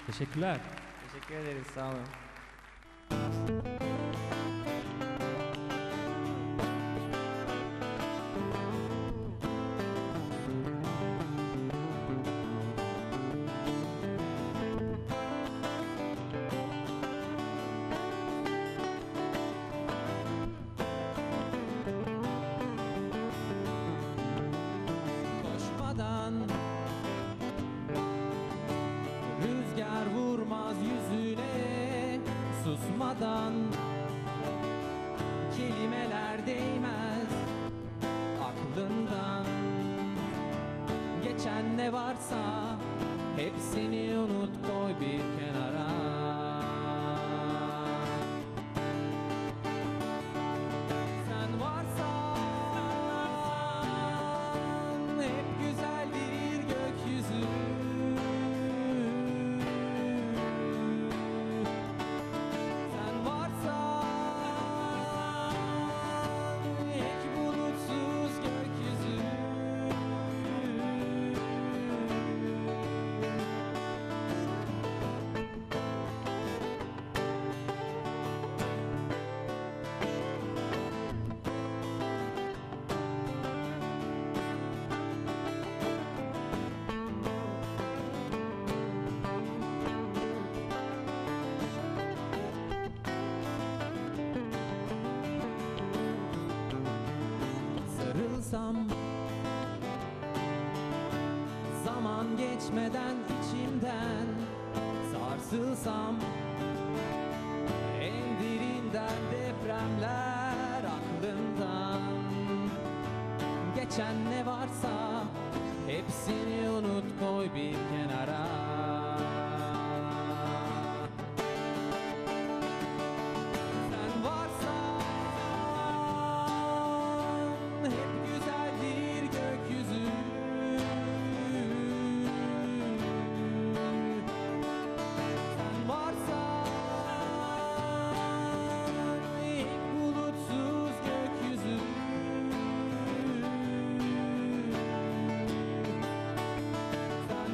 Teşekkürler. Teşekkür ederiz, sağ olun. Koşmadan rüzgar vurmaz yüzüne, susmadan kelimeler değmez aklından. Geçen ne varsa hepsini unut, koy bir kenara. Sen varsan hep güzeldir gökyüzü. Sen varsan hiç bulutsuz gökyüzü. Sarılsam zaman geçmeden içimden, sarsılsam en derinden depremler aklımdan. Geçen ne varsa hepsini unut, koy bir kenara. Sen varsan hep güzeldir gökyüzü. Sen varsan hep bulutsuz gökyüzü. Sen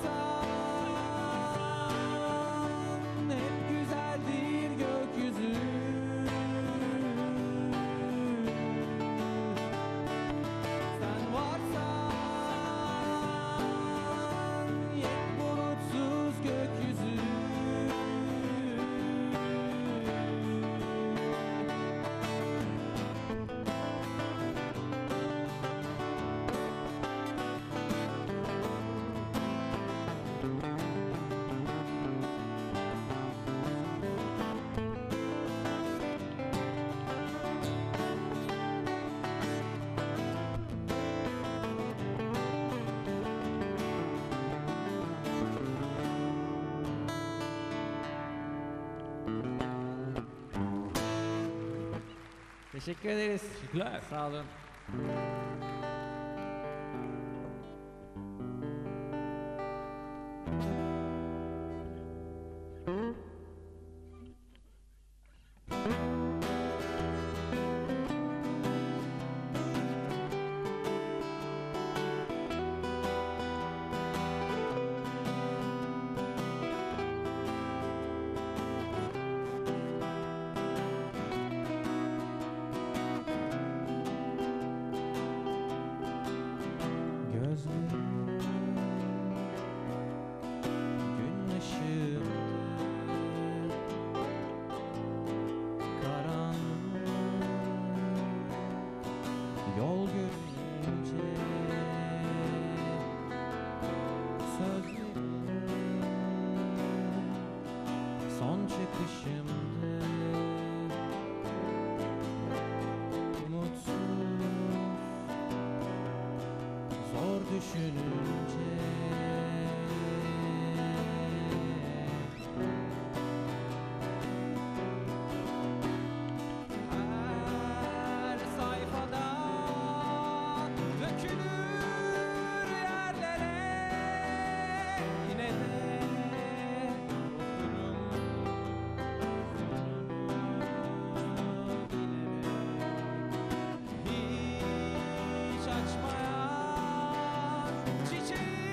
varsan hep güzeldir gökyüzü. Sen varsan hep bulutsuz gökyüzü. Teşekkür ederiz. Teşekkürler. Sağ olun. Gözlerim gün ışığında, karanlık yol görünce, sözlerim son çıkışımdı. Umutsuz, zor düşününce, her sayfada dökülür yerlere, yine de okurum sonunu bilerek. Hiç açmayan çiçeği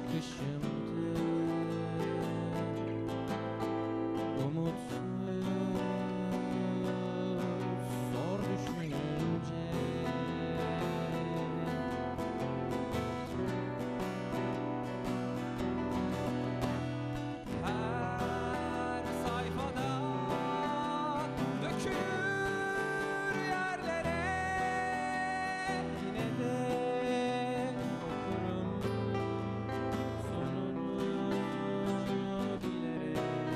bakışımdı. Umutsuz, zor düşününce. Her sayfada dökülür yerlere, yine de okurum sonunu bilerek.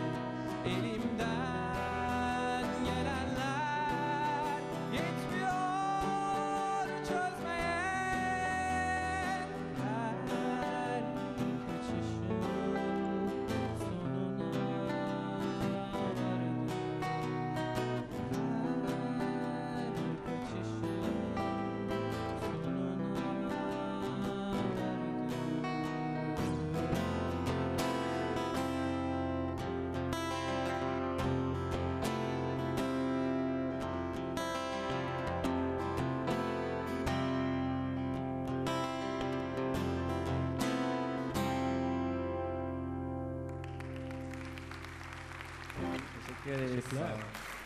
Elimden gelenler yetmiyor çözmeye. Her kaçışın sonuna vardım. Her kaçışın sonuna Teşekkür ederiz. Sağ olun.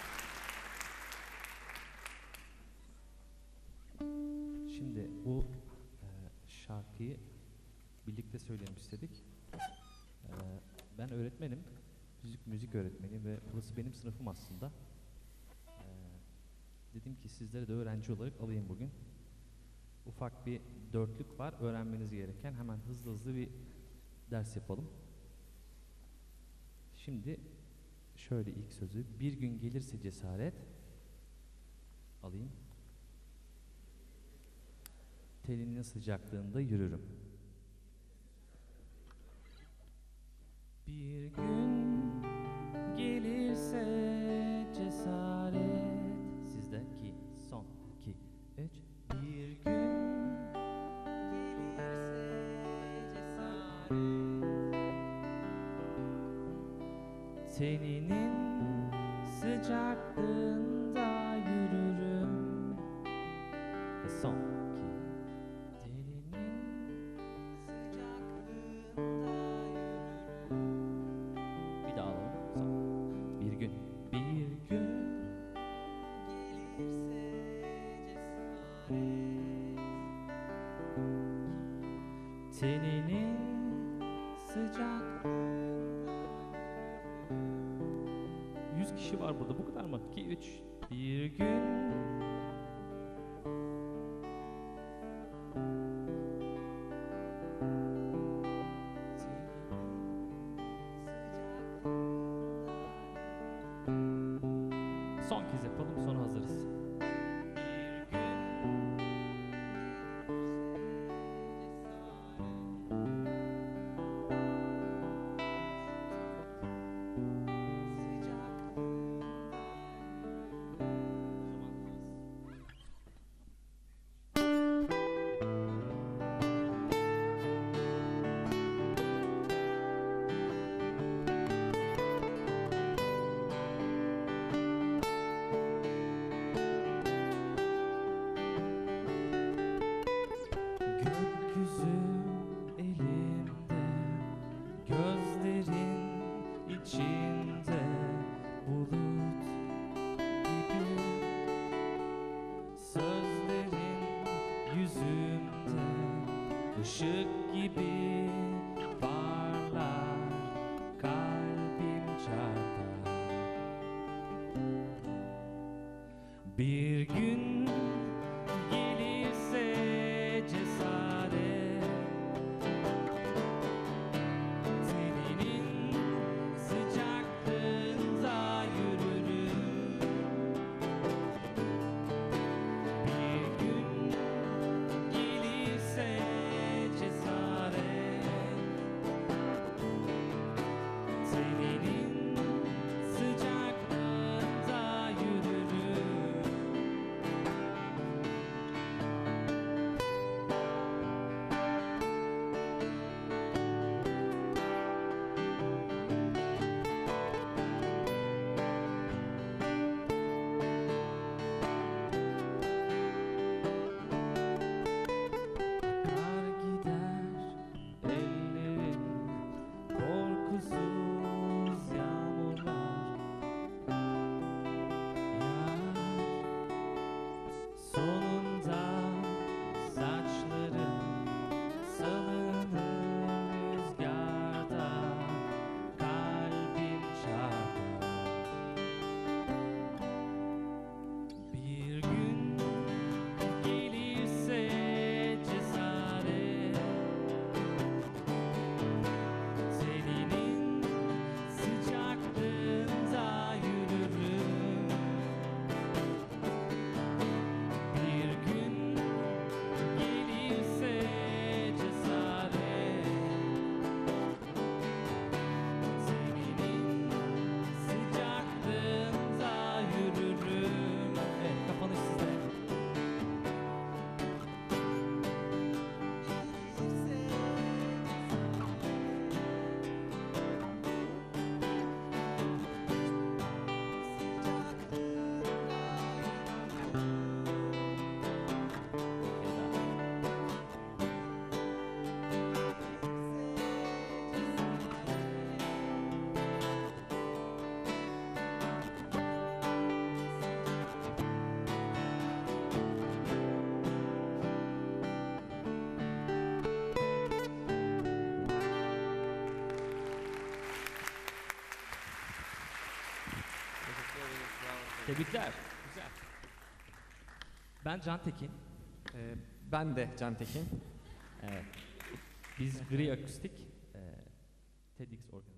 Şimdi bu şarkıyı birlikte söyleyelim istedik. Ben öğretmenim, müzik öğretmeniyim ve burası benim sınıfım aslında. Dedim ki sizleri de öğrenci olarak alayım bugün. Ufak bir dörtlük var öğrenmeniz gereken, hemen hızlı bir ders yapalım. Şimdi şöyle ilk sözü, bir gün gelirse cesaret, alayım. Telinin sıcaklığında yürürüm. bir gün gelirse cesaret. Sizde ki son 2 3. Bir gün gelirse cesaret. Teninin sıcaklığında yürürüm. Ve son 2. Teninin sıcaklığında yürürüm. Bir daha alalım. Son. Bir gün. Bir gün gelirse cesaret. Teninin sıcaklığında 100 kişi var burada. Bu kadar mı? 2 3. bir gün Son kez yapalım, sonra hazırız. Gökyüzü elimde, gözlerin içinde, bulut gibi sözlerin yüzümde, ışık gibi parlar kalbim çarpar. Bir gün gelirse cesaret, teninin sıcaklığında yürürüm. Bir gün gelirse cesaret, Tebrikler. Güzel. Ben Can Tekin. Ben de Can Tekin. Evet. Biz Gri Akustik TEDx organizasyonu